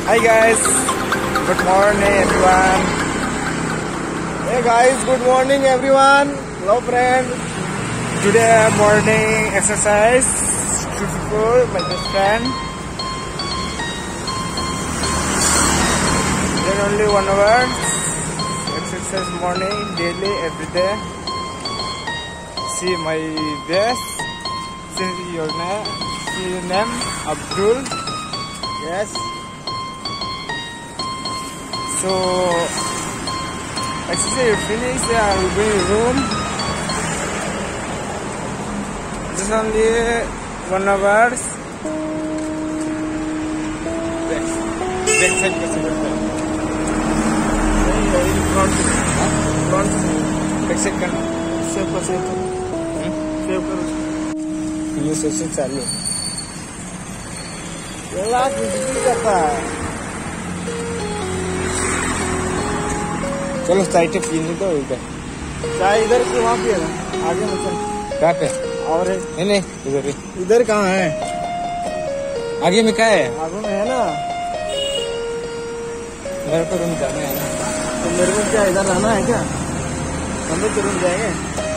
Hi guys, good morning everyone. Hey guys, good morning everyone. Hello friend. Today morning exercise. Beautiful, my best friend. Then only 1 hour exercise morning, daily, every day. See my best. See your name, Abdul. Yes. So exercise finished. I will be in room. Just only 1 hour. Back side front back side kan save करो ये session चालू ये बिजली करता है। चलो चाय टे पीने दो इधर चाय इधर से वहाँ पे आगे में चल कहाँ पे और नहीं इधर कहाँ है आगे में क्या है आगे में है ना मेरे को रूम जाना है ना तो मेरे को क्या इधर रहना है क्या हम लोग रूम जाएंगे।